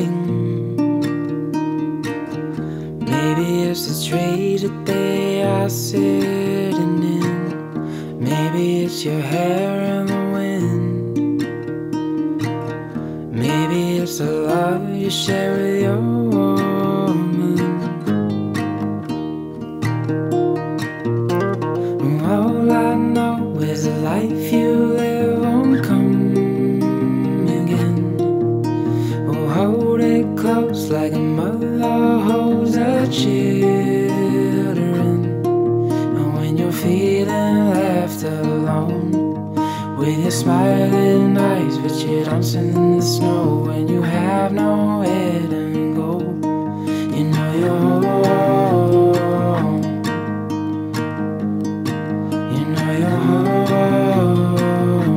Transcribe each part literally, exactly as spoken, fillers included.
bling. Maybe it's the tree that they are sitting in. Maybe it's your hair in the wind. Maybe it's the love you share with your woman. All I know is the life you live won't come again. Oh, hold it close like a mother holds her children. And when you're feeling left alone, with your smiling eyes, but you're dancing in the snow, when you have nowhere to go, you know you're home. You know you're home.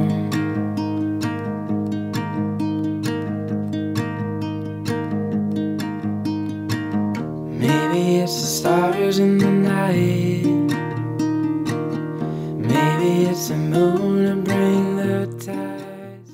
Maybe it's the stars in the night. Maybe it's the moon to bring the tides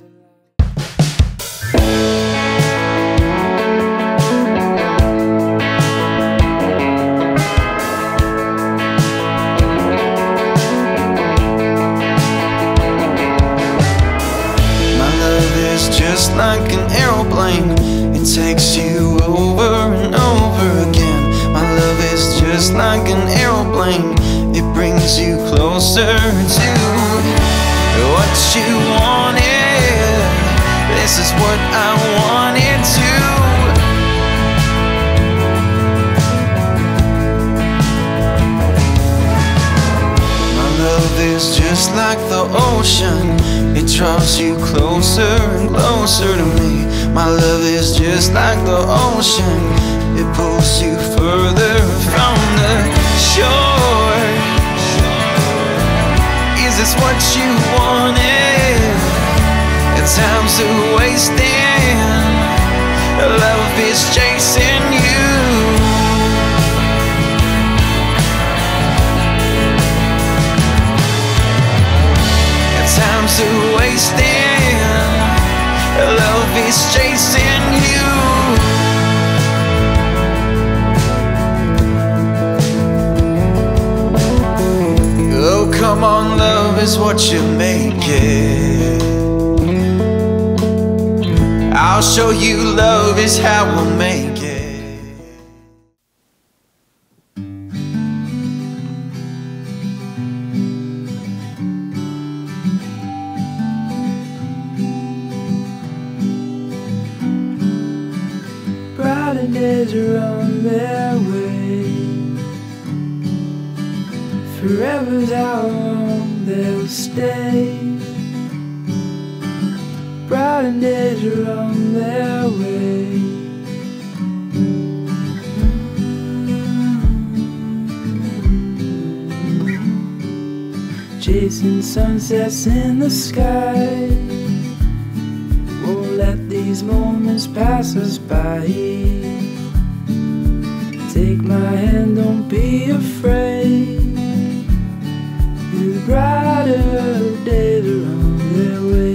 My love is just like an aeroplane. It takes you over and over again. My love is just like an aeroplane. It brings you closer to what you wanted. This is what I wanted too. My love is just like the ocean. It draws you closer and closer to me. My love is just like the ocean. It pulls you further from the shore. Is this what you wanted? Time's a wasting. Love is chasing you. Time's a wasting. Love is chasing you. Oh, come on, love is what you make it. I'll show you love is how we'll make it. Brighter days are on their way. Forever's how long they'll stay. Brighter days are on their way. Chasing sunsets in the sky. Won't let these moments pass us by. Take my hand, don't be afraid. The brighter days are on their way.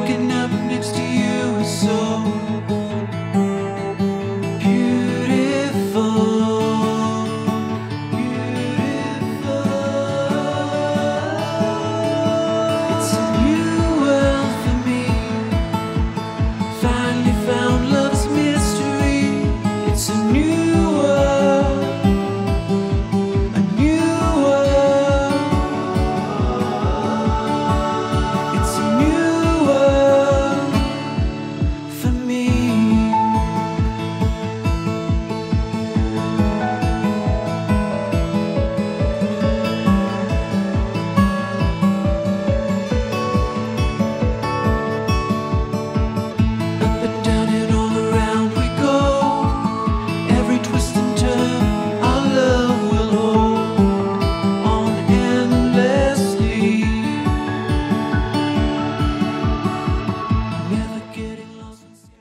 waking up next to you is so beautiful, beautiful. It's a new world for me. Finally found love's mystery. It's a new world, a new world. It's a new world for me. Up and down and all around we go. Every twist and turn, our love will hold on endlessly. Never getting lost in sky.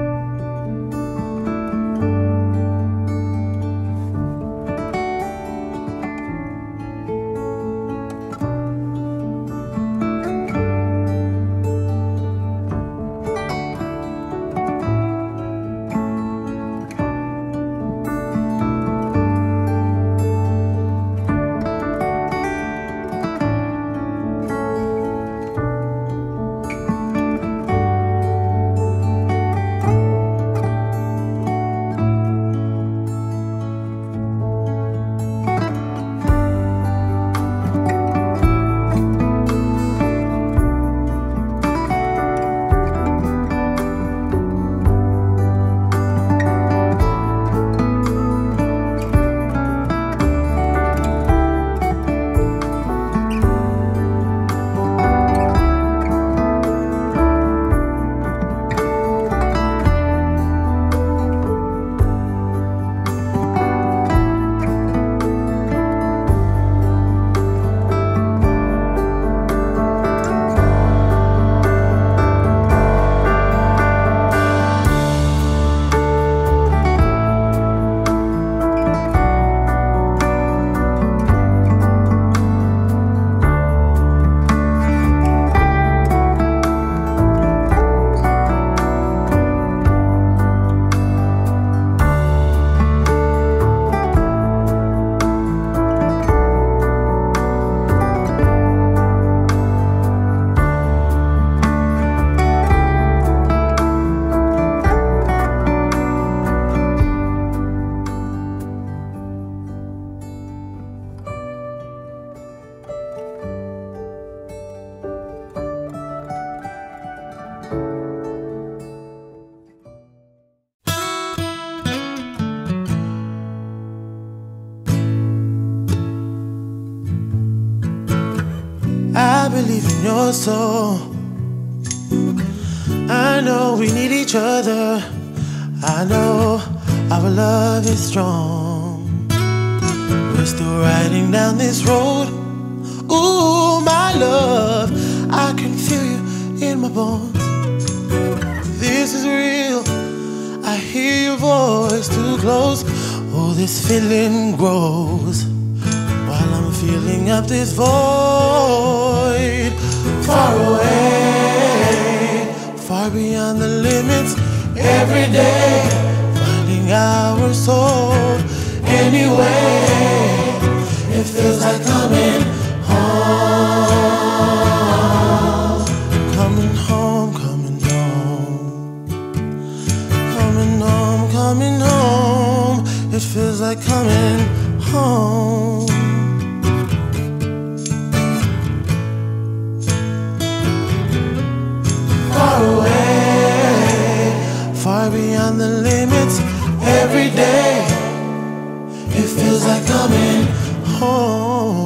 I believe in your soul. I know we need each other. I know our love is strong. We're still riding down this road. Ooh, my love, I can feel you in my bones. This is real. I hear your voice too close. Oh, this feeling grows while I'm filling up this void. Far away, far beyond the limits. Every day, finding our soul. Anyway, it feels like coming home. Coming home, coming home. Coming home, coming home. It feels like coming home. Far away, far beyond the limits. Every day, it feels like coming home.